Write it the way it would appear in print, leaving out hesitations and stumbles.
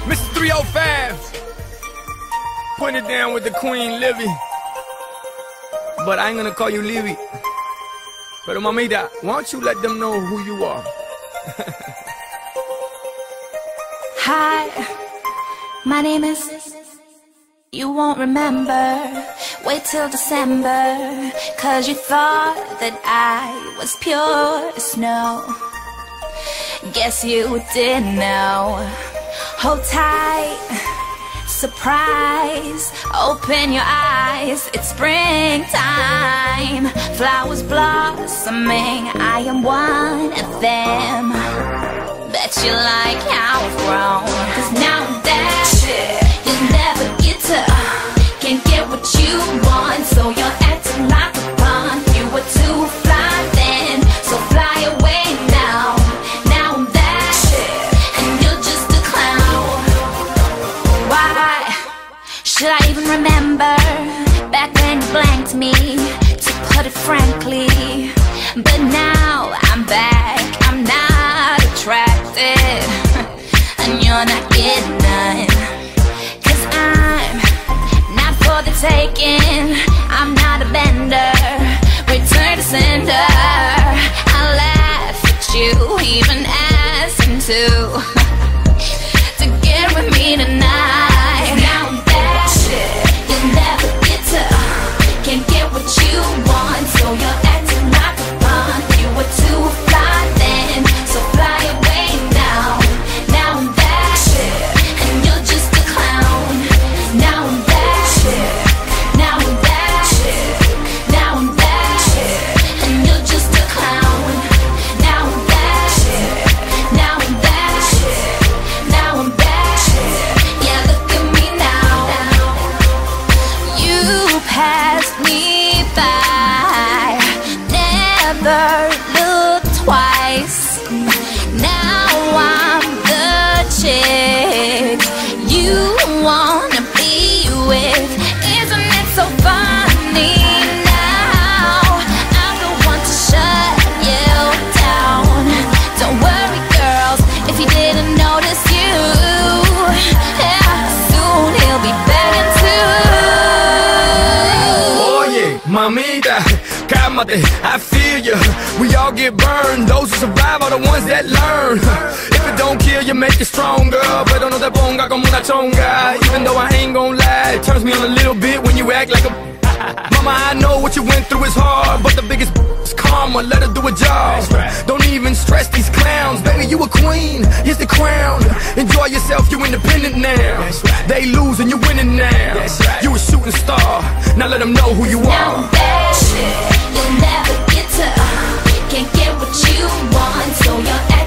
Mr. 305, putting it down with the Queen Livy. But I ain't gonna call you Livy. Pero mamita, why don't you let them know who you are? Hi, my name is... You won't remember. Wait till December, 'cause you thought that I was pure snow. Guess you didn't know. Hold tight, surprise, open your eyes, it's springtime. Flowers blossoming, I am one of them. Bet you like how I've grown, 'cause now I'm that shit. You'll never get to, can't get what you want, so you're acting like a punk. You were too fly then, so fly away now. Now I'm that shit, and you're just a clown. Why should I even remember back when you blanked me, to put it frankly? But now I'm back, I'm not attracted, and you're not getting none. 'Cause I'm not for the taking, I'm not a bender, return to sender. I laugh at you, even asking to get with me tonight. Now I'm that shit, you'll never get to, can't get what you want, so you're acting like a punk. You were too fly then, so fly away now. Now I'm that shit, and you're just a clown. Now I'm that shit, now I'm that shit, now I'm that shit, and you're just a clown. Now I'm that shit, now I'm that shit, now I'm that shit. Yeah, look at me now. You passed me by, never looked twice. Now I'm the chick you wanna be with. Isn't it so funny now? I'm the one to shut you down. Don't worry, girls, if he didn't notice you, yeah, soon he'll be begging too. Oye, mamita, cálmate, I feel you. We all get burned, those who survive are the ones that learn. If it don't kill you, make it stronger, pero no te ponga como una chonga. Even though I ain't gon' lie, it turns me on a little bit when you act like a... Mama, I know what you went through is hard, but the biggest is karma, let her do a job. Don't even stress these clowns, baby, you a queen, here's the crown. Enjoy yourself, you independent now. They lose and you winning now. You a shooting star, now let them know who you Now are. I'm that shit, you'll never get to, can't get what you want, so you're